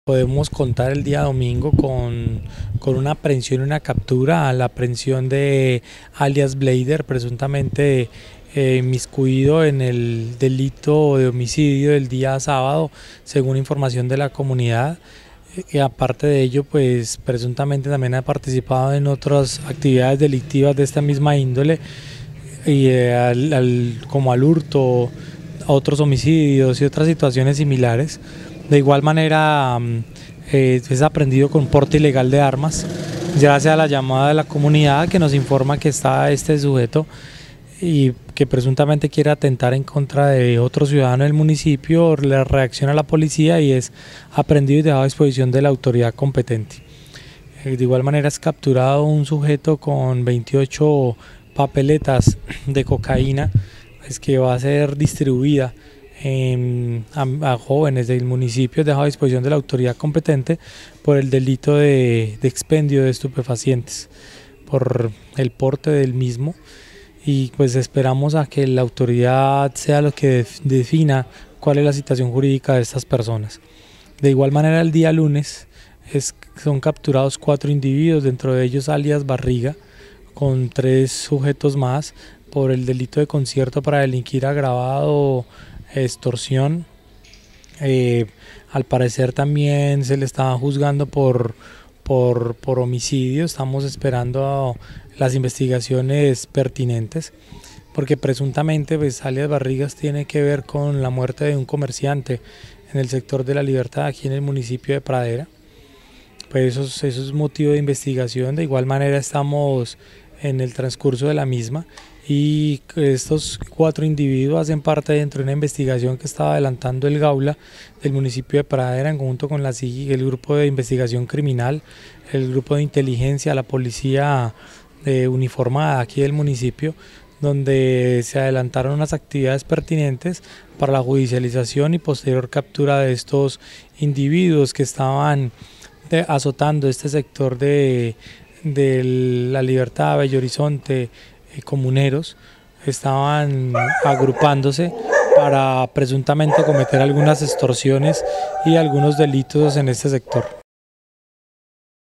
Podemos contar el día domingo con una aprehensión y una captura, a la aprehensión de alias Blader, presuntamente inmiscuido en el delito de homicidio del día sábado, según información de la comunidad. Y aparte de ello, pues presuntamente también ha participado en otras actividades delictivas de esta misma índole, y como al hurto, a otros homicidios y otras situaciones similares. De igual manera es aprendido con porte ilegal de armas, gracias a la llamada de la comunidad que nos informa que está este sujeto y que presuntamente quiere atentar en contra de otro ciudadano del municipio. Le reacciona a la policía y es aprendido y dejado a disposición de la autoridad competente. De igual manera es capturado un sujeto con 28 papeletas de cocaína, que va a ser distribuida a jóvenes del municipio, dejado a disposición de la autoridad competente por el delito de expendio de estupefacientes, por el porte del mismo. Y pues esperamos a que la autoridad sea lo que defina cuál es la situación jurídica de estas personas. De igual manera, el día lunes son capturados 4 individuos, dentro de ellos alias Barriga, con 3 sujetos más, por el delito de concierto para delinquir agravado, extorsión. Al parecer también se le estaba juzgando por homicidio. Estamos esperando las investigaciones pertinentes, porque presuntamente pues alias Barrigas tiene que ver con la muerte de un comerciante en el sector de La Libertad, aquí en el municipio de Pradera. Pues eso es motivo de investigación. De igual manera estamos en el transcurso de la misma, y estos 4 individuos hacen parte dentro de una investigación que estaba adelantando el Gaula del municipio de Pradera en conjunto con el grupo de investigación criminal, el grupo de inteligencia, la policía uniformada aquí del municipio, donde se adelantaron unas actividades pertinentes para la judicialización y posterior captura de estos individuos que estaban azotando este sector de La Libertad, Bello Horizonte, comuneros. Estaban agrupándose para presuntamente cometer algunas extorsiones y algunos delitos en este sector.